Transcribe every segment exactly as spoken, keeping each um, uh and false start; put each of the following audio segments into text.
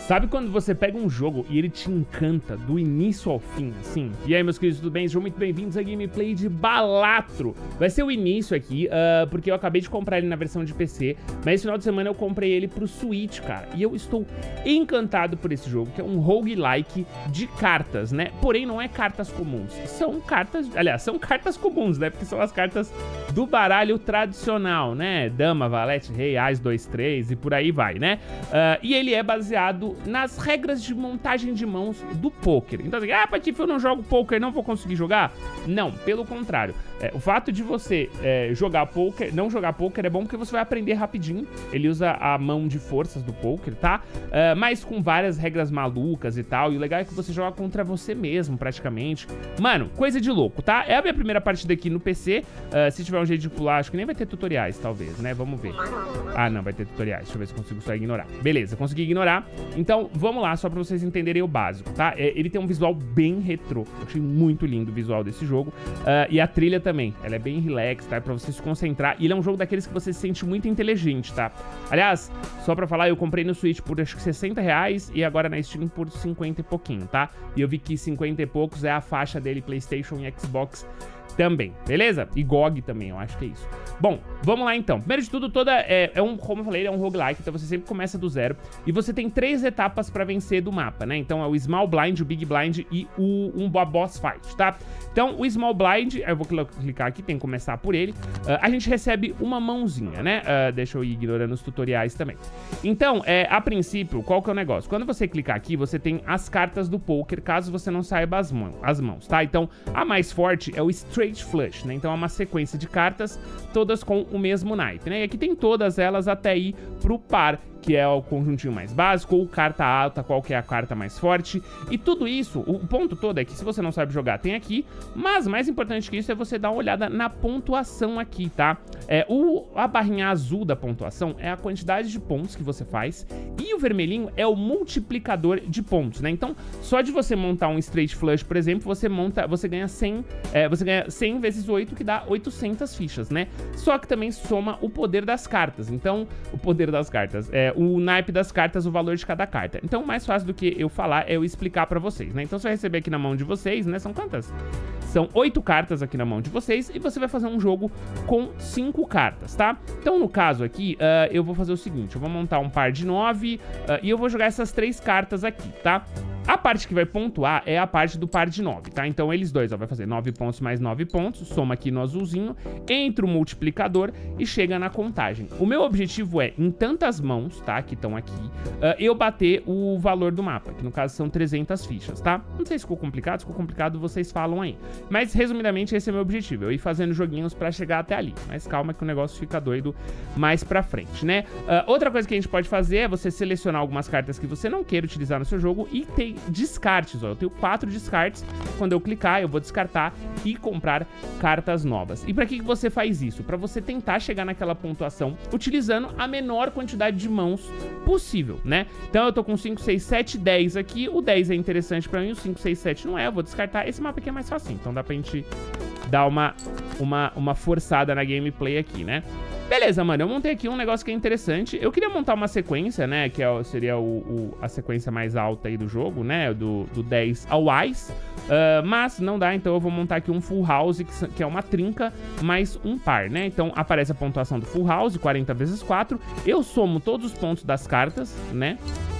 Sabe quando você pega um jogo e ele te encanta do início ao fim, assim? E aí, meus queridos, tudo bem? Sejam muito bem-vindos à gameplay de Balatro. Vai ser o início aqui, uh, porque eu acabei de comprar ele na versão de P C, mas esse final de semana eu comprei ele pro Switch, cara. E eu estou encantado por esse jogo, que é um roguelike de cartas, né? Porém, não é cartas comuns. São cartas... Aliás, são cartas comuns, né? Porque são as cartas do baralho tradicional, né? Dama, valete, rei, ás, dois, três e por aí vai, né? Uh, e ele é baseado nas regras de montagem de mãos do poker. Então, assim, ah, Patife, eu não jogo poker, não vou conseguir jogar? Não, pelo contrário. É, o fato de você é, jogar poker, não jogar poker é bom porque você vai aprender rapidinho. Ele usa a mão de forças do poker, tá? Uh, mas com várias regras malucas e tal. E o legal é que você joga contra você mesmo, praticamente. Mano, coisa de louco, tá? É a minha primeira partida aqui no P C. Uh, se tiver um jeito de pular, acho que nem vai ter tutoriais, talvez, né? Vamos ver. Ah, não, vai ter tutoriais. Deixa eu ver se eu consigo só ignorar. Beleza, consegui ignorar. Então, vamos lá, só pra vocês entenderem o básico, tá? É, ele tem um visual bem retrô. Eu achei muito lindo o visual desse jogo. Uh, e a trilha também. Ela é bem relax, tá? Pra você se concentrar. E ele é um jogo daqueles que você se sente muito inteligente, tá? Aliás, só pra falar, eu comprei no Switch por acho que sessenta reais e agora na Steam por cinquenta e pouquinho, tá? E eu vi que cinquenta e poucos é a faixa dele PlayStation e Xbox também, beleza? E G O G também, eu acho que é isso. Bom, vamos lá então. Primeiro de tudo, toda é, é um, como eu falei, é um roguelike, então você sempre começa do zero. E você tem três etapas pra vencer do mapa, né? Então é o Small Blind, o Big Blind e o, um Boss Fight, tá? Então o Small Blind, eu vou clicar aqui, tem que começar por ele. Uh, a gente recebe uma mãozinha, né? Uh, deixa eu ir ignorando os tutoriais também. Então, é, a princípio, qual que é o negócio? Quando você clicar aqui, você tem as cartas do poker, caso você não saiba as, mão, as mãos, tá? Então, a mais forte é o Straight Flush, né? Então é uma sequência de cartas, todas com o mesmo naipe, né? E aqui tem todas elas até ir pro par, que é o conjuntinho mais básico, ou carta alta, qual que é a carta mais forte. E tudo isso, o ponto todo é que se você não sabe jogar, tem aqui. Mas mais importante que isso é você dar uma olhada na pontuação aqui, tá? É, o, a barrinha azul da pontuação é a quantidade de pontos que você faz. E o vermelhinho é o multiplicador de pontos, né? Então, só de você montar um Straight Flush, por exemplo, você monta, você ganha cem, é, você ganha cem vezes oito, que dá oitocentas fichas, né? Só que também soma o poder das cartas. Então, o poder das cartas é o naipe das cartas, o valor de cada carta. Então, mais fácil do que eu falar é eu explicar pra vocês, né? Então, você vai receber aqui na mão de vocês, né? São quantas? São oito cartas aqui na mão de vocês e você vai fazer um jogo com cinco cartas, tá? Então, no caso aqui, uh, eu vou fazer o seguinte, eu vou montar um par de nove uh, e eu vou jogar essas três cartas aqui, tá? A parte que vai pontuar é a parte do par de nove, tá? Então, eles dois, ó, vai fazer nove pontos mais nove pontos, soma aqui no azulzinho, entra o multiplicador e chega na contagem. O meu objetivo é, em tantas mãos, tá? Que estão aqui, uh, eu bater o valor do mapa, que no caso são trezentas fichas, tá? Não sei se ficou complicado, se ficou complicado, vocês falam aí. Mas, resumidamente, esse é o meu objetivo, eu ir fazendo joguinhos pra chegar até ali. Mas calma que o negócio fica doido mais pra frente, né? Uh, outra coisa que a gente pode fazer é você selecionar algumas cartas que você não queira utilizar no seu jogo e ter descartes, ó. Eu tenho quatro descartes. Quando eu clicar, eu vou descartar e comprar cartas novas. E pra que que você faz isso? Pra você tentar chegar naquela pontuação utilizando a menor quantidade de mãos possível, né? Então eu tô com cinco, seis, sete, dez aqui. O dez é interessante pra mim, o cinco, seis, sete não é. Eu vou descartar. Esse mapa aqui é mais fácil, então dá pra gente dar uma, uma, uma forçada na gameplay aqui, né? Beleza, mano, eu montei aqui um negócio que é interessante. Eu queria montar uma sequência, né, que é, seria o, o, a sequência mais alta aí do jogo, né, do, do dez ao Ás. Uh, mas não dá, então eu vou montar aqui um Full House, que, que é uma trinca mais um par, né. Então aparece a pontuação do Full House, quarenta vezes quatro. Eu somo todos os pontos das cartas, né.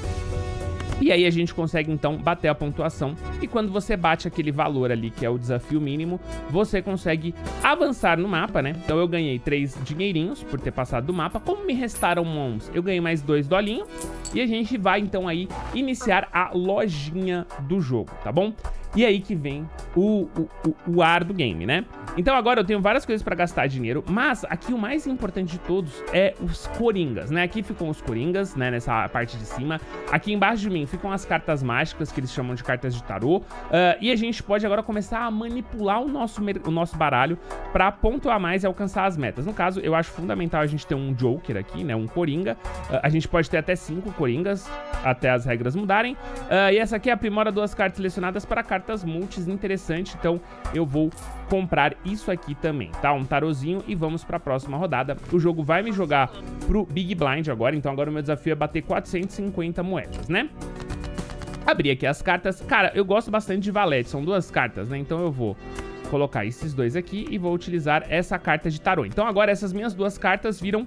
E aí a gente consegue, então, bater a pontuação. E quando você bate aquele valor ali, que é o desafio mínimo, você consegue avançar no mapa, né? Então eu ganhei três dinheirinhos por ter passado do mapa. Como me restaram mãos, eu ganhei mais dois dolinhos. E a gente vai, então, aí iniciar a lojinha do jogo, tá bom? E aí que vem o, o, o, o ar do game, né? Então agora eu tenho várias coisas pra gastar dinheiro, mas aqui o mais importante de todos é os coringas, né? Aqui ficam os coringas, né? Nessa parte de cima. Aqui embaixo de mim ficam as cartas mágicas, que eles chamam de cartas de tarô. Uh, e a gente pode agora começar a manipular o nosso, o nosso baralho pra pontuar mais e alcançar as metas. No caso, eu acho fundamental a gente ter um Joker aqui, né? Um coringa. Uh, a gente pode ter até cinco coringas, até as regras mudarem. Uh, e essa aqui é a aprimora duas cartas selecionadas para cartas multis, interessante. Então eu vou comprar isso aqui também, tá? Um tarozinho e vamos pra próxima rodada. O jogo vai me jogar pro Big Blind agora, então agora o meu desafio é bater quatrocentas e cinquenta moedas, né? Abri aqui as cartas. Cara, eu gosto bastante de valete, são duas cartas, né? Então eu vou colocar esses dois aqui e vou utilizar essa carta de tarô. Então agora essas minhas duas cartas viram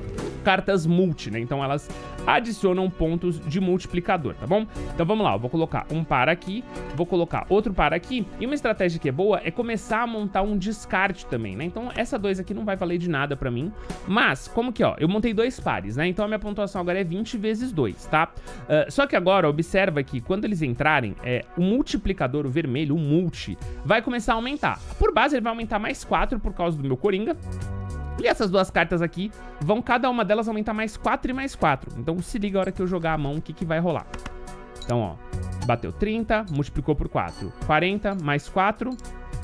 cartas multi, né? Então elas adicionam pontos de multiplicador, tá bom? Então vamos lá, eu vou colocar um par aqui, vou colocar outro par aqui, e uma estratégia que é boa é começar a montar um descarte também, né? Então essa dois aqui não vai valer de nada pra mim, mas como que, ó, eu montei dois pares, né? Então a minha pontuação agora é vinte vezes dois, tá? Uh, só que agora, observa que quando eles entrarem, é, o multiplicador, o vermelho, o multi, vai começar a aumentar. Por base ele vai aumentar mais quatro por causa do meu Coringa. E essas duas cartas aqui vão, cada uma delas, aumentar mais quatro e mais quatro. Então se liga a hora que eu jogar a mão, o que que vai rolar. Então, ó, bateu trinta, multiplicou por quatro. quarenta, mais quatro,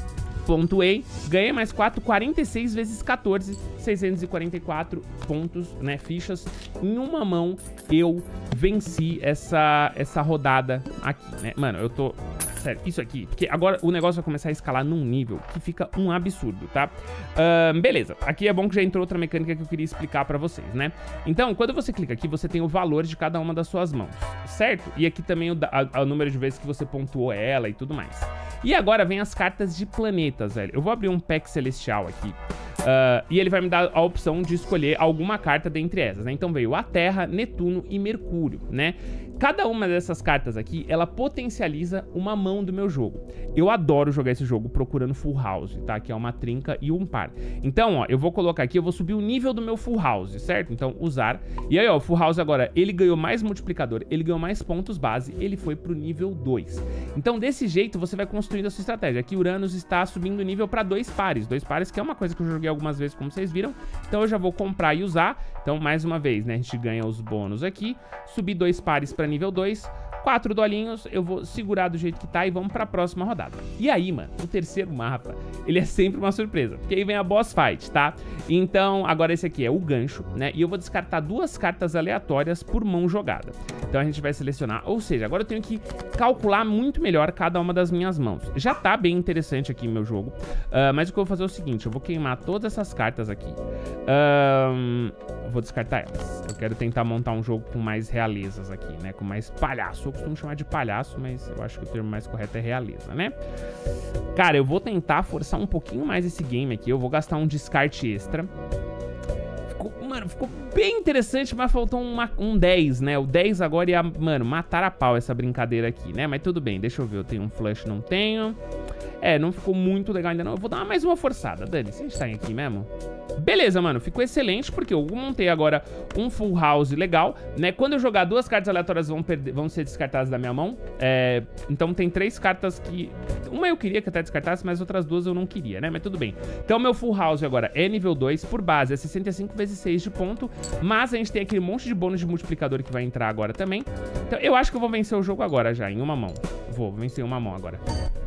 pontuei, ganhei mais quatro, quarenta e seis vezes quatorze, seiscentos e quarenta e quatro pontos, né, fichas. Em uma mão eu venci essa, essa rodada aqui, né. Mano, eu tô... Sério, isso aqui, porque agora o negócio vai começar a escalar num nível que fica um absurdo, tá? Uh, beleza, aqui é bom que já entrou outra mecânica que eu queria explicar pra vocês, né? Então, quando você clica aqui, você tem o valor de cada uma das suas mãos, certo? E aqui também o, a, a número de vezes que você pontuou ela e tudo mais. E agora vem as cartas de planetas, velho. Eu vou abrir um pack celestial aqui. Uh, e ele vai me dar a opção de escolher alguma carta dentre essas, né? Então veio a Terra, Netuno e Mercúrio, né? Cada uma dessas cartas aqui, ela potencializa uma mão do meu jogo. Eu adoro jogar esse jogo procurando full house, tá? Que é uma trinca e um par. Então, ó, eu vou colocar aqui, eu vou subir o nível do meu full house, certo? Então, usar. E aí, ó, o full house agora, ele ganhou mais multiplicador, ele ganhou mais pontos base, ele foi pro nível dois. Então, desse jeito, você vai construindo a sua estratégia. Aqui, Uranus está subindo o nível para dois pares. Dois pares, que é uma coisa que eu joguei algumas vezes, como vocês viram. Então, eu já vou comprar e usar. Então, mais uma vez, né? A gente ganha os bônus aqui. Subir dois pares para nível dois. Quatro dolinhos, eu vou segurar do jeito que tá e vamos pra próxima rodada. E aí, mano, o terceiro mapa, ele é sempre uma surpresa, porque aí vem a boss fight, tá? Então, agora esse aqui é o gancho, né? E eu vou descartar duas cartas aleatórias por mão jogada. Então a gente vai selecionar, ou seja, agora eu tenho que calcular muito melhor cada uma das minhas mãos. Já tá bem interessante aqui meu jogo, uh, mas o que eu vou fazer é o seguinte, eu vou queimar todas essas cartas aqui. Um, vou descartar elas. Eu quero tentar montar um jogo com mais realezas aqui, né? Com mais palhaço. Eu costumo chamar de palhaço, mas eu acho que o termo mais correto é realeza, né? Cara, eu vou tentar forçar um pouquinho mais esse game aqui. Eu vou gastar um descarte extra. Ficou, mano, ficou bem interessante, mas faltou uma, um dez, né? O dez agora ia, mano, matar a pau essa brincadeira aqui, né? Mas tudo bem, deixa eu ver. Eu tenho um flush, não tenho. É, não ficou muito legal ainda não. Eu vou dar mais uma forçada, Dani. Se a gente tá aqui mesmo... Beleza, mano, ficou excelente, porque eu montei agora um full house legal, né? Quando eu jogar, duas cartas aleatórias vão, perder, vão ser descartadas da minha mão. É, então tem três cartas que... Uma eu queria que até descartasse, mas outras duas eu não queria, né? Mas tudo bem. Então meu full house agora é nível dois, por base é sessenta e cinco vezes seis de ponto, mas a gente tem aquele monte de bônus de multiplicador que vai entrar agora também. Então eu acho que eu vou vencer o jogo agora já, em uma mão. Vou vencer uma mão agora.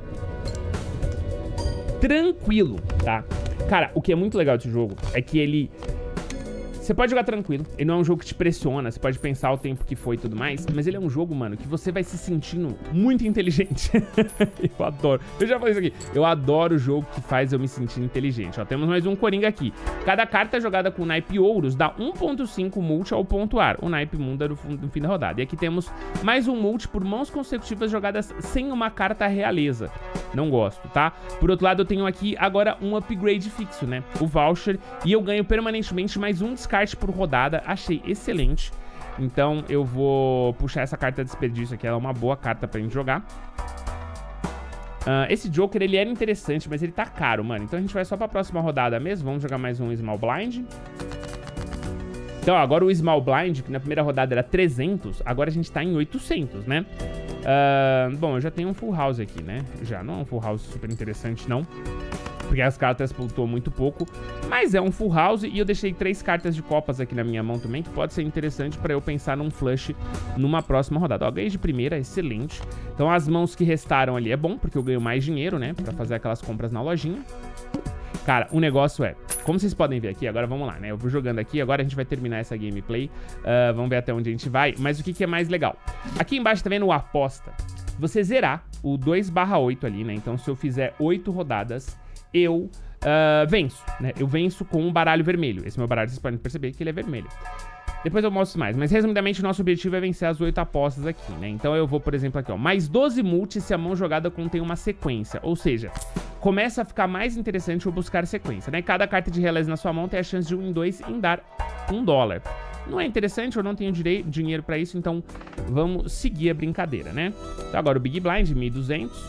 Tranquilo, tá? Cara, o que é muito legal desse jogo é que ele... Você pode jogar tranquilo, ele não é um jogo que te pressiona, você pode pensar o tempo que foi e tudo mais, mas ele é um jogo, mano, que você vai se sentindo muito inteligente. Eu adoro. Eu já falei isso aqui. Eu adoro o jogo que faz eu me sentir inteligente. Ó, temos mais um Coringa aqui. Cada carta jogada com naipe ouros dá um ponto cinco multi ao pontuar. O naipe muda no, no fim da rodada. E aqui temos mais um multi por mãos consecutivas jogadas sem uma carta realeza. Não gosto, tá? Por outro lado, eu tenho aqui agora um upgrade fixo, né? O voucher. E eu ganho permanentemente mais um descarte por rodada. Achei excelente. Então eu vou puxar essa carta de desperdício aqui. Ela é uma boa carta pra gente jogar. Uh, esse Joker, ele era interessante, mas ele tá caro, mano. Então a gente vai só pra próxima rodada mesmo. Vamos jogar mais um Small Blind. Então agora o Small Blind, que na primeira rodada era trezentos, agora a gente tá em oitocentos, né? Uh, bom, eu já tenho um Full House aqui, né? Já não é um Full House super interessante, não. Porque as cartas pontuam muito pouco, mas é um full house e eu deixei três cartas de copas aqui na minha mão também, que pode ser interessante pra eu pensar num flush numa próxima rodada. Ó, ganhei de primeira, excelente. Então as mãos que restaram ali é bom, porque eu ganho mais dinheiro, né, pra fazer aquelas compras na lojinha. Cara, o negócio é, como vocês podem ver aqui, agora vamos lá, né, eu vou jogando aqui, agora a gente vai terminar essa gameplay, uh, vamos ver até onde a gente vai, mas o que, que é mais legal? Aqui embaixo tá vendo o aposta, você zerar o dois barra oito ali, né, então se eu fizer oito rodadas, eu uh, venço, né? Eu venço com um baralho vermelho. Esse meu baralho, vocês podem perceber que ele é vermelho. Depois eu mostro mais, mas resumidamente o nosso objetivo é vencer as oito apostas aqui, né? Então eu vou, por exemplo, aqui, ó, mais doze multi se a mão jogada contém uma sequência, ou seja, começa a ficar mais interessante eu buscar sequência, né? Cada carta de relés na sua mão tem a chance de um em dois em dar um dólar. Não é interessante, eu não tenho dinheiro pra isso, então vamos seguir a brincadeira, né? Então agora o Big Blind, mil e duzentos.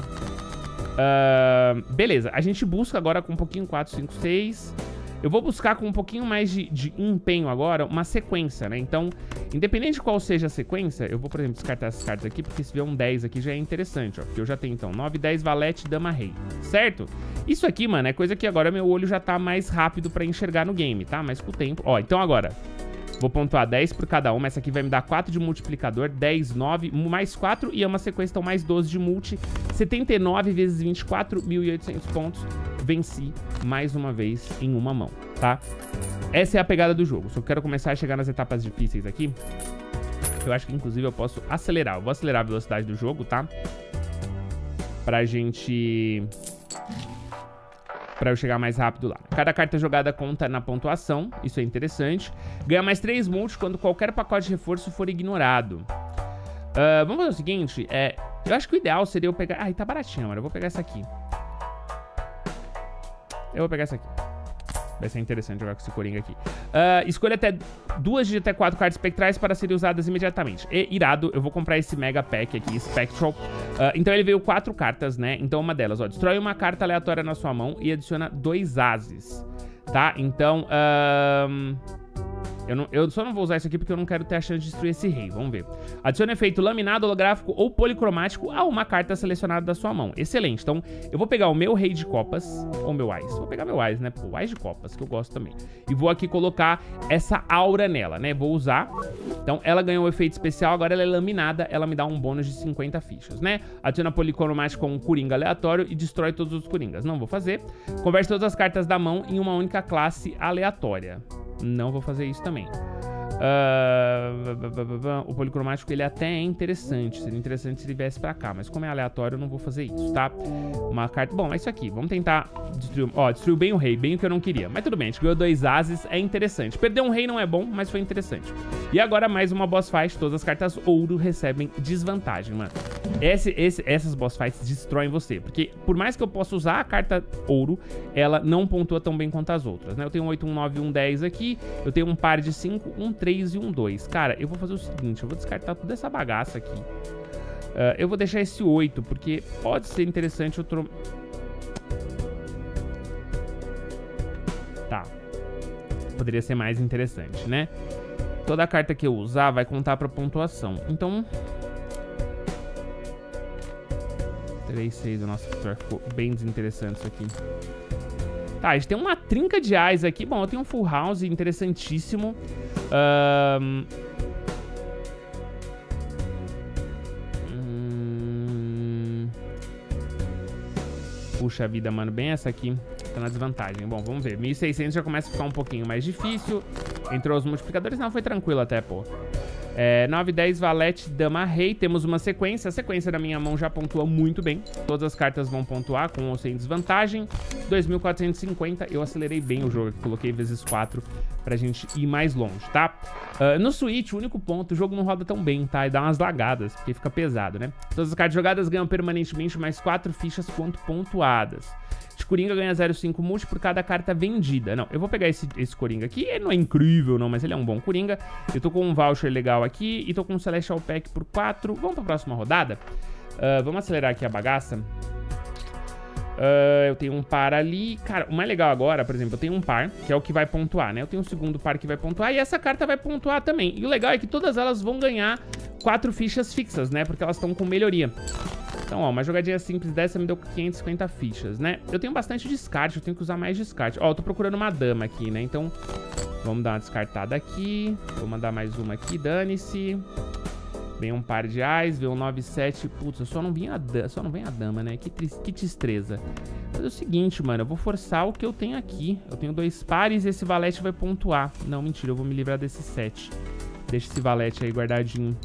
Uh, beleza, a gente busca agora com um pouquinho, quatro, cinco, seis... Eu vou buscar com um pouquinho mais de, de empenho agora uma sequência, né? Então, independente de qual seja a sequência, eu vou, por exemplo, descartar essas cartas aqui, porque se vier um dez aqui já é interessante, ó. Porque eu já tenho, então, nove, dez, valete, dama, rei, certo? Isso aqui, mano, é coisa que agora meu olho já tá mais rápido pra enxergar no game, tá? Mas com o tempo... Ó, então agora... Vou pontuar dez por cada uma. Essa aqui vai me dar quatro de multiplicador. dez, nove, mais quatro. E é uma sequência, então, mais doze de multi. setenta e nove vezes vinte e quatro, mil e oitocentos pontos. Venci mais uma vez em uma mão, tá? Essa é a pegada do jogo. Se eu quero começar a chegar nas etapas difíceis aqui, eu acho que, inclusive, eu posso acelerar. Eu vou acelerar a velocidade do jogo, tá? Pra gente... Pra eu chegar mais rápido lá. Cada carta jogada conta na pontuação. Isso é interessante. Ganha mais três multi quando qualquer pacote de reforço for ignorado. Uh, vamos fazer o seguinte. É, eu acho que o ideal seria eu pegar... Ai, tá baratinho, mano. Eu vou pegar essa aqui. Eu vou pegar essa aqui. Vai ser interessante jogar com esse coringa aqui. Uh, escolha até duas de até quatro cartas espectrais para serem usadas imediatamente. E, irado, eu vou comprar esse Mega Pack aqui, Spectral. Uh, então ele veio quatro cartas, né? Então uma delas, ó, destrói uma carta aleatória na sua mão e adiciona dois ases, tá? Então, uh, eu, não, eu só não vou usar isso aqui porque eu não quero ter a chance de destruir esse rei. Vamos ver. Adiciona efeito laminado, holográfico ou policromático a uma carta selecionada da sua mão. Excelente. Então, eu vou pegar o meu rei de copas, ou meu ás. Vou pegar meu ás, né? Pô, ás de copas, que eu gosto também. E vou aqui colocar essa aura nela, né? Vou usar. Então, ela ganhou um efeito especial, agora ela é laminada, ela me dá um bônus de cinquenta fichas, né? Adiciona policromático com um coringa aleatório e destrói todos os coringas. Não vou fazer. Converte todas as cartas da mão em uma única classe aleatória. Não vou fazer isso também. Uh, o policromático ele até é interessante. Seria interessante se ele viesse pra cá, mas como é aleatório eu não vou fazer isso, tá? Uma carta... Bom, é isso aqui. Vamos tentar destruir... Ó, destruiu bem o rei, bem o que eu não queria. Mas tudo bem, a gente ganhou dois ases, é interessante. Perder um rei não é bom, mas foi interessante. E agora mais uma boss fight. Todas as cartas ouro recebem desvantagem, mano. Esse, esse, essas boss fights destroem você, porque por mais que eu possa usar a carta ouro, ela não pontua tão bem quanto as outras, né? Eu tenho um oito, um nove, um dez aqui, eu tenho um par de cinco, um três e um dois. Cara, eu vou fazer o seguinte, eu vou descartar toda essa bagaça aqui. Uh, eu vou deixar esse oito, porque pode ser interessante outro... Tá. Poderia ser mais interessante, né? Toda carta que eu usar vai contar pra pontuação. Então... três, seis, nossa, ficou bem desinteressante isso aqui. Tá, a gente tem uma trinca de ais aqui. Bom, eu tenho um full house interessantíssimo. Um... Hum... Puxa vida, mano, bem essa aqui. Tá na desvantagem. Bom, vamos ver. mil e seiscentos já começa a ficar um pouquinho mais difícil. Entrou os multiplicadores. Não, foi tranquilo até, pô. É, nove, dez, valete, dama, rei. Temos uma sequência. A sequência da minha mão já pontua muito bem. Todas as cartas vão pontuar com ou sem desvantagem. dois mil quatrocentos e cinquenta. Eu acelerei bem o jogo aqui. Coloquei vezes quatro pra gente ir mais longe, tá? Uh, no Switch, o único ponto, o jogo não roda tão bem, tá? E dá umas lagadas, porque fica pesado, né? Todas as cartas jogadas ganham permanentemente mais quatro fichas quanto pontuadas. De Coringa ganha zero vírgula cinco multi por cada carta vendida. Não, eu vou pegar esse, esse Coringa aqui. Ele não é incrível, não, mas ele é um bom Coringa. Eu tô com um voucher legal aqui e tô com um Celestial Pack por quatro. Vamos pra próxima rodada? Uh, vamos acelerar aqui a bagaça. Uh, eu tenho um par ali. Cara, o mais legal agora, por exemplo, eu tenho um par, que é o que vai pontuar, né? Eu tenho um segundo par que vai pontuar e essa carta vai pontuar também. E o legal é que todas elas vão ganhar quatro fichas fixas, né? Porque elas estão com melhoria. Então, ó, uma jogadinha simples dessa me deu quinhentas e cinquenta fichas, né? Eu tenho bastante descarte, eu tenho que usar mais descarte. Ó, eu tô procurando uma dama aqui, né? Então, vamos dar uma descartada aqui. Vou mandar mais uma aqui, dane-se. Vem um par de ais, vem um nove, sete. Putz, eu só não vim a dama, só não vem a dama, né? Que, que destreza. Mas é o seguinte, mano, eu vou forçar o que eu tenho aqui. Eu tenho dois pares e esse valete vai pontuar. Não, mentira, eu vou me livrar desse sete. Deixa esse valete aí guardadinho.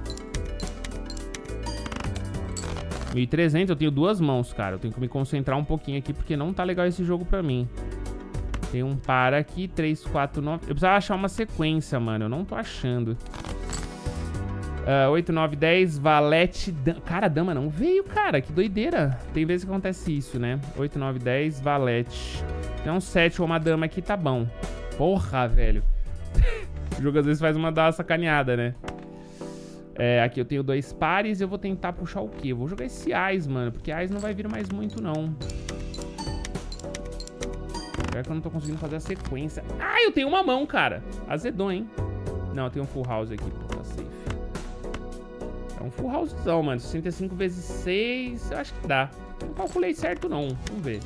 mil e trezentos, eu tenho duas mãos, cara. Eu tenho que me concentrar um pouquinho aqui, porque não tá legal esse jogo pra mim. Tem um par aqui, três, quatro, nove. Eu precisava achar uma sequência, mano. Eu não tô achando. Uh, oito, nove, dez, valete... Dama. Cara, dama não veio, cara. Que doideira. Tem vezes que acontece isso, né? oito, nove, dez, valete. Tem um sete ou uma dama aqui, tá bom. Porra, velho. O jogo às vezes faz uma, dar uma sacaneada, né? É, aqui eu tenho dois pares e eu vou tentar puxar o quê? Eu vou jogar esse Ais, mano. Porque Ais não vai vir mais muito, não. Pior que eu não tô conseguindo fazer a sequência. Ah, eu tenho uma mão, cara. Azedou, hein? Não, eu tenho um full house aqui. Pô, tá safe. É um full housezão, mano. sessenta e cinco vezes seis, eu acho que dá. Não calculei certo, não. Vamos ver.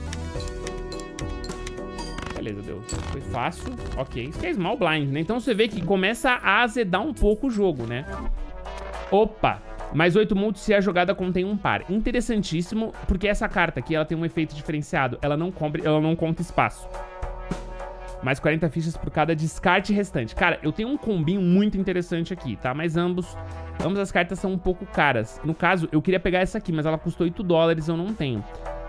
Beleza, deu. Foi fácil. Ok. Isso que é small blind, né? Então você vê que começa a azedar um pouco o jogo, né? Opa! Mais oito multis se a jogada contém um par. Interessantíssimo, porque essa carta aqui, ela tem um efeito diferenciado. Ela não, compre, ela não conta espaço. Mais quarenta fichas por cada descarte restante. Cara, eu tenho um combinho muito interessante aqui, tá? Mas ambos... Ambas as cartas são um pouco caras. No caso, eu queria pegar essa aqui, mas ela custou oito dólares, eu não tenho.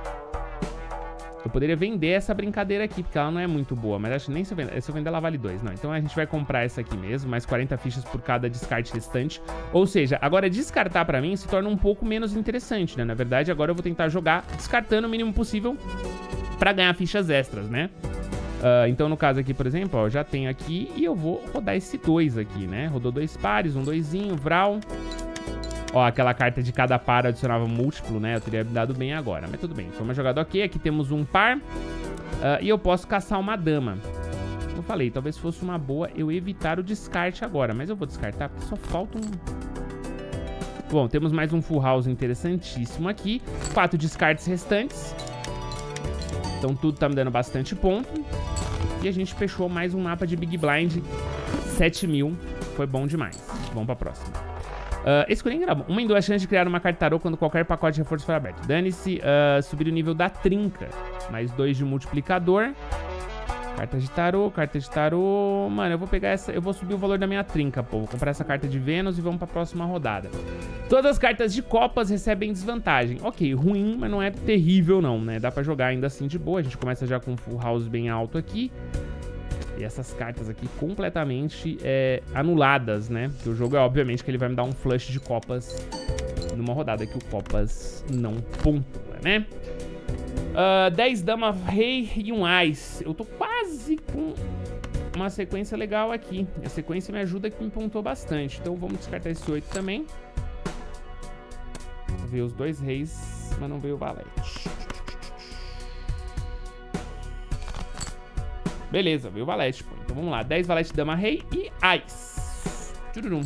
Eu poderia vender essa brincadeira aqui, porque ela não é muito boa. Mas acho que nem se eu vender, se eu vender ela vale dois. Não, então a gente vai comprar essa aqui mesmo. Mais quarenta fichas por cada descarte restante. Ou seja, agora descartar pra mim se torna um pouco menos interessante, né? Na verdade, agora eu vou tentar jogar descartando o mínimo possível pra ganhar fichas extras, né? Uh, então, no caso aqui, por exemplo, ó, eu já tenho aqui e eu vou rodar esse dois aqui, né? Rodou dois pares, um doisinho, vral. Ó, aquela carta de cada par adicionava múltiplo, né? Eu teria dado bem agora, mas tudo bem. Foi uma jogada ok. Aqui temos um par uh, e eu posso caçar uma dama. Como eu falei, talvez fosse uma boa eu evitar o descarte agora, mas eu vou descartar porque só falta um... Bom, temos mais um full house interessantíssimo aqui. Quatro descartes restantes. Então tudo tá me dando bastante ponto. E a gente fechou mais um mapa de Big Blind. sete mil. Foi bom demais. Vamos pra próxima. Uh, esse Coringa era bom. Uma em duas chances de criar uma carta tarô quando qualquer pacote de reforço for aberto. Dane-se. Uh, subir o nível da trinca. Mais dois de multiplicador. Carta de tarô, carta de tarô. Mano, eu vou pegar essa... Eu vou subir o valor da minha trinca, pô. Vou comprar essa carta de Vênus e vamos pra próxima rodada. Todas as cartas de copas recebem desvantagem. Ok, ruim, mas não é terrível não, né? Dá pra jogar ainda assim de boa. A gente começa já com um full house bem alto aqui. E essas cartas aqui completamente é, anuladas, né? Porque o jogo é obviamente que ele vai me dar um flush de copas numa rodada que o copas não pontua, né? Uh, dez dama, rei e um ás. Eu tô quase com uma sequência legal aqui. A sequência me ajuda que me pontuou bastante. Então vamos descartar esse oito também. Veio os dois reis, mas não veio o valete. Beleza, veio o valete, pô. Então vamos lá. dez valete, dama, rei e ás. Tururum.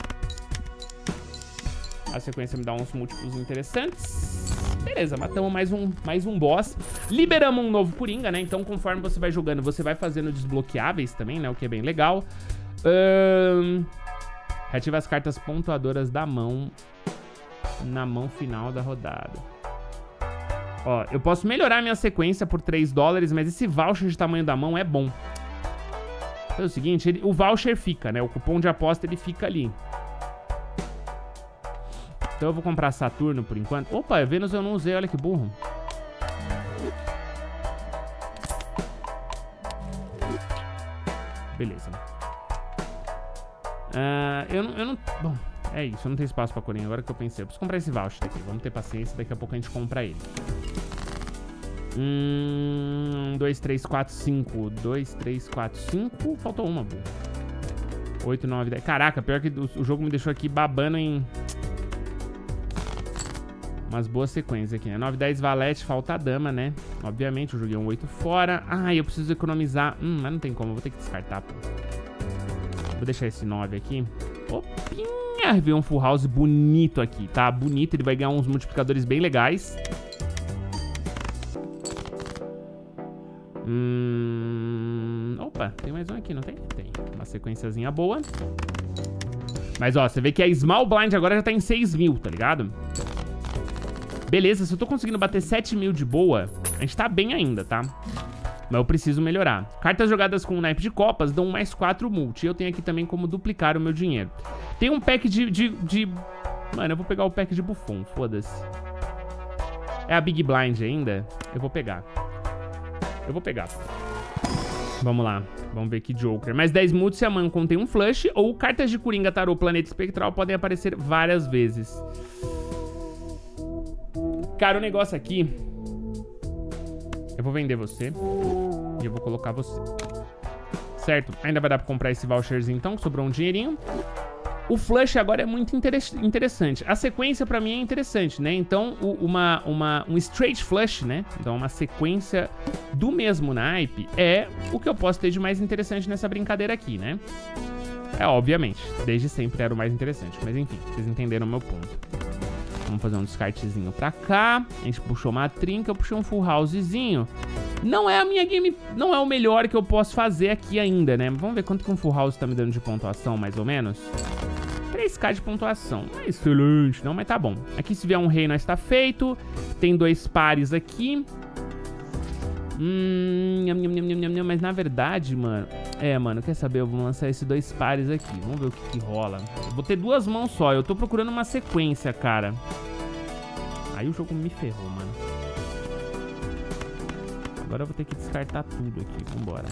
A sequência me dá uns múltiplos interessantes. Beleza, matamos mais um, mais um boss. Liberamos um novo Coringa, né? Então, conforme você vai jogando, você vai fazendo desbloqueáveis também, né? O que é bem legal. Um... Reativa as cartas pontuadoras da mão na mão final da rodada. Ó, eu posso melhorar minha sequência por três dólares, mas esse voucher de tamanho da mão é bom. Então é o seguinte, ele, o voucher fica, né? O cupom de aposta, ele fica ali. Então eu vou comprar Saturno por enquanto. Opa, Vênus eu não usei, olha que burro. Beleza. Uh, eu, não, eu não... Bom, é isso, eu não tenho espaço pra Coringa. Agora que eu pensei, eu preciso comprar esse voucher daqui. Vamos ter paciência, daqui a pouco a gente compra ele. Hum, dois, três, quatro, cinco. dois, três, quatro, cinco. Faltou uma, burro. oito, nove, dez. Caraca, pior que o, o jogo me deixou aqui babando em... Umas boas sequências aqui, né? nove, dez, valete, falta a dama, né? Obviamente, eu joguei um oito fora. Ah, eu preciso economizar. Hum, mas não tem como, eu vou ter que descartar, pô. Vou deixar esse nove aqui. Opinha! Veio um full house bonito aqui, tá? Bonito, ele vai ganhar uns multiplicadores bem legais. Hum... Opa, tem mais um aqui, não tem? Tem. Uma sequenciazinha boa. Mas, ó, você vê que a Small Blind agora já tá em seis mil, tá ligado? Beleza, se eu tô conseguindo bater sete mil de boa, a gente tá bem ainda, tá? Mas eu preciso melhorar. Cartas jogadas com o naipe de copas dão mais quatro multi. Eu tenho aqui também como duplicar o meu dinheiro. Tem um pack de... de, de... Mano, eu vou pegar o pack de Buffon, foda-se. É a Big Blind ainda? Eu vou pegar. Eu vou pegar. Vamos lá. Vamos ver que Joker. Mais dez moods se a mão contém um flush ou cartas de Coringa, Tarô, Planeta Espectral podem aparecer várias vezes. Cara, o negócio aqui... Eu vou vender você e eu vou colocar você. Certo? Ainda vai dar pra comprar esse voucherzinho então, que sobrou um dinheirinho. O flush agora é muito interessante. A sequência pra mim é interessante, né? Então, o, uma, uma, um straight flush, né? Então, uma sequência do mesmo naipe é o que eu posso ter de mais interessante nessa brincadeira aqui, né? É, obviamente, desde sempre era o mais interessante. Mas enfim, vocês entenderam o meu ponto. Vamos fazer um descartezinho pra cá. A gente puxou uma trinca, eu puxei um full housezinho. Não é a minha game... Não é o melhor que eu posso fazer aqui ainda, né? Vamos ver quanto que um full house tá me dando de pontuação, mais ou menos. três K de pontuação. É excelente, não, mas tá bom. Aqui se vier um rei, nós tá feito. Tem dois pares aqui. Hum, nham, nham, nham, nham, nham, mas na verdade, mano... É, mano, quer saber? Eu vou lançar esses dois pares aqui. Vamos ver o que, que rola. Eu vou ter duas mãos só. Eu tô procurando uma sequência, cara. Aí o jogo me ferrou, mano. Agora eu vou ter que descartar tudo aqui. Vambora.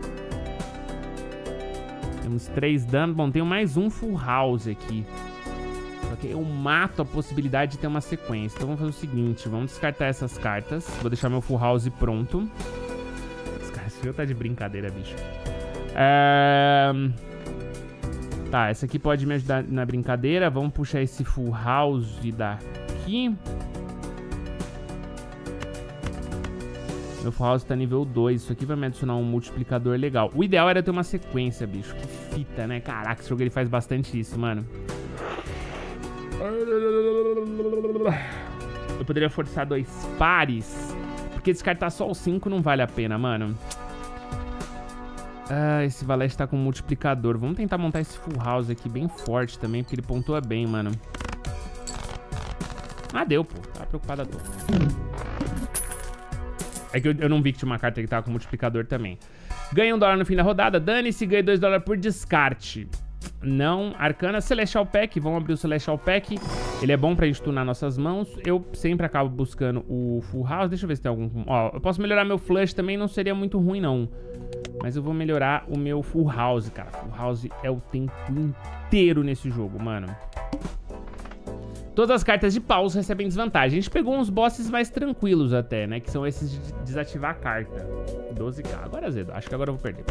Temos três danos. Bom, tenho mais um full house aqui. Só que eu mato a possibilidade de ter uma sequência. Então vamos fazer o seguinte. Vamos descartar essas cartas. Vou deixar meu full house pronto. Esse jogo tá de brincadeira, bicho. É... Tá, essa aqui pode me ajudar na brincadeira. Vamos puxar esse full house daqui. Meu full house tá nível dois. Isso aqui vai me adicionar um multiplicador legal. O ideal era ter uma sequência, bicho. Que fita, né? Caraca, esse jogo ele faz bastante isso, mano. Eu poderia forçar dois pares. Porque descartar só o cinco não vale a pena, mano. Ah, esse valete tá com multiplicador. Vamos tentar montar esse full house aqui bem forte também, porque ele pontua bem, mano. Ah, deu, pô. Tava preocupado à toa. É que eu, eu não vi que tinha uma carta que tava com multiplicador também. Ganha um dólar no fim da rodada. Dane-se, ganha dois dólares por descarte. Não. Arcana, Celestial Pack. Vamos abrir o Celestial Pack. Ele é bom pra gente tunar nossas mãos. Eu sempre acabo buscando o full house. Deixa eu ver se tem algum... Ó, eu posso melhorar meu flush também. Não seria muito ruim, não. Mas eu vou melhorar o meu full house, cara. Full house é o tempo inteiro nesse jogo, mano. Todas as cartas de paus recebem desvantagem. A gente pegou uns bosses mais tranquilos até, né? Que são esses de desativar a carta. doze K. Agora é zedo. Acho que agora eu vou perder.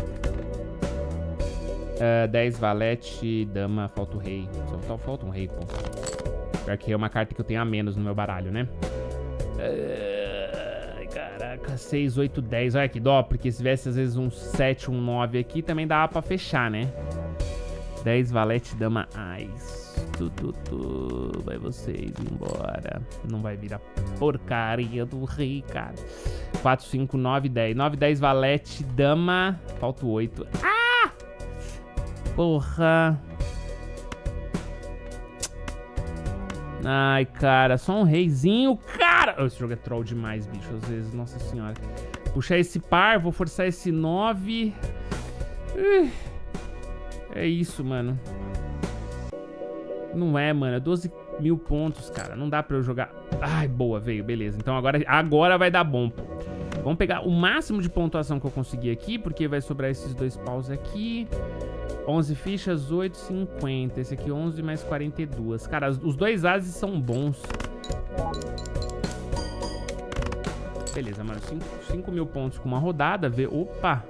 Uh, dez valete, dama, falta o rei. Só falta um rei, pô. Pior que é uma carta que eu tenho a menos no meu baralho, né? Uh, caraca, seis, oito, dez. Olha que dó, porque se tivesse às vezes um sete, um nove aqui, também dava pra fechar, né? dez valete, dama, ais. Tu, tu, tu. Vai vocês embora. Não vai vir a porcaria do rei, cara. quatro, cinco, nove, dez. nove, dez valete, dama. Falta o oito. Ah! Porra. Ai, cara. Só um reizinho, cara. Oh, esse jogo é troll demais, bicho. Às vezes, nossa senhora. Puxar esse par. Vou forçar esse nove. É isso, mano. Não é, mano. É doze mil pontos, cara. Não dá pra eu jogar... Ai, boa, veio. Beleza. Então agora, agora vai dar bom, pô. Vamos pegar o máximo de pontuação que eu conseguir aqui, porque vai sobrar esses dois paus aqui. onze fichas, oito, cinquenta. Esse aqui, onze mais quarenta e dois. Cara, os dois ases são bons. Beleza, mano. cinco mil pontos com uma rodada. Vê... Opa!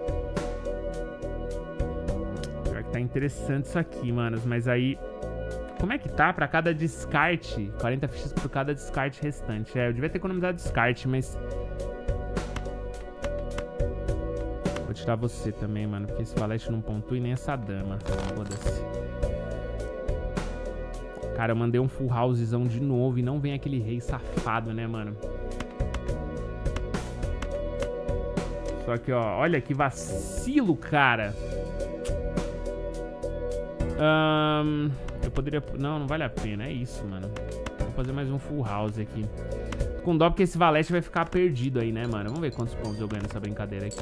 Pior que tá interessante isso aqui, manos. Mas aí... Como é que tá pra cada descarte? quarenta fichas por cada descarte restante. É, eu devia ter economizado descarte, mas... Vou tirar você também, mano. Porque esse valete não pontua e nem essa dama. Foda-se. Cara, eu mandei um full housezão de novo e não vem aquele rei safado, né, mano? Só que, ó, olha que vacilo, cara. Ahn... Um... Eu poderia... Não, não vale a pena. É isso, mano. Vou fazer mais um full house aqui. Tô com dó porque esse valete vai ficar perdido aí, né, mano? Vamos ver quantos pontos eu ganho nessa brincadeira aqui.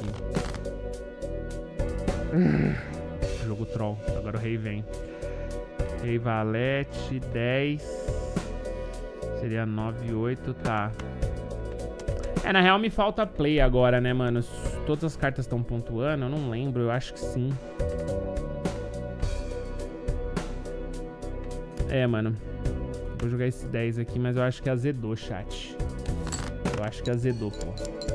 Jogo troll. Agora o rei vem. Rei valete. dez. Seria nove, oito. Tá. É, na real me falta play agora, né, mano? Todas as cartas estão pontuando, eu não lembro, eu acho que sim. É, mano. Vou jogar esse dez aqui, mas eu acho que azedou, chat. Eu acho que azedou, pô.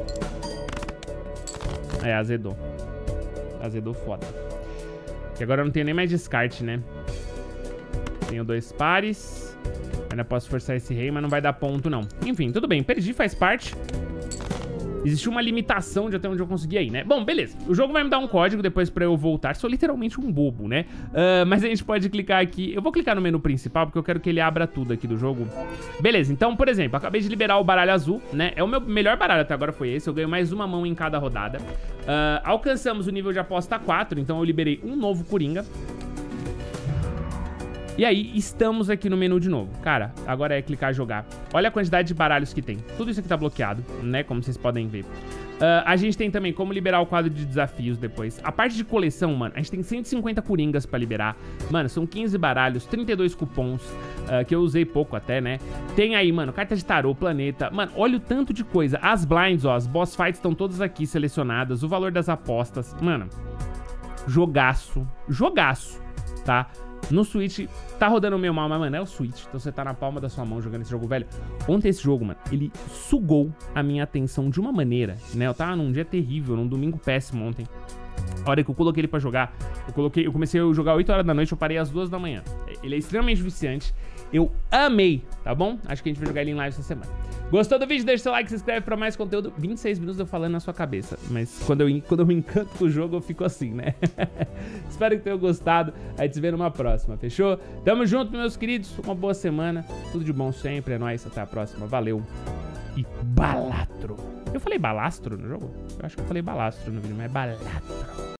É, azedou. Azedou foda. Que agora eu não tenho nem mais descarte, né? Tenho dois pares. Ainda posso forçar esse rei, mas não vai dar ponto, não. Enfim, tudo bem. Perdi, faz parte. Existiu uma limitação de até onde eu consegui aí, né? Bom, beleza. O jogo vai me dar um código depois pra eu voltar. Sou literalmente um bobo, né? Uh, mas a gente pode clicar aqui. Eu vou clicar no menu principal porque eu quero que ele abra tudo aqui do jogo. Beleza, então, por exemplo, acabei de liberar o baralho azul, né? É o meu melhor baralho até agora foi esse. Eu ganho mais uma mão em cada rodada. Uh, alcançamos o nível de aposta quatro, então eu liberei um novo Coringa. E aí, estamos aqui no menu de novo. Cara, agora é clicar jogar. Olha a quantidade de baralhos que tem. Tudo isso aqui tá bloqueado, né? Como vocês podem ver. Uh, a gente tem também como liberar o quadro de desafios depois. A parte de coleção, mano, a gente tem cento e cinquenta coringas pra liberar. Mano, são quinze baralhos, trinta e dois cupons, uh, que eu usei pouco até, né? Tem aí, mano, carta de tarô, planeta. Mano, olha o tanto de coisa. As blinds, ó, as boss fights estão todas aqui selecionadas. O valor das apostas. Mano, jogaço. Jogaço, tá? No Switch, tá rodando meio mal, mas, mano, é o Switch. Então você tá na palma da sua mão jogando esse jogo, velho. Ontem esse jogo, mano, ele sugou a minha atenção de uma maneira, né? Eu tava num dia terrível, num domingo péssimo ontem. A hora que eu coloquei ele pra jogar, eu, coloquei, eu comecei a jogar oito horas da noite, eu parei às duas da manhã. Ele é extremamente viciante. Eu amei, tá bom? Acho que a gente vai jogar ele em live essa semana. Gostou do vídeo? Deixa seu like, se inscreve pra mais conteúdo. vinte e seis minutos eu falando na sua cabeça. Mas quando eu, quando eu me encanto com o jogo, eu fico assim, né? Espero que tenham gostado. A gente se vê numa próxima, fechou? Tamo junto, meus queridos. Uma boa semana. Tudo de bom sempre. É nóis. Até a próxima. Valeu. E balatro. Eu falei balastro no jogo? Eu acho que eu falei balastro no vídeo, mas é balatro.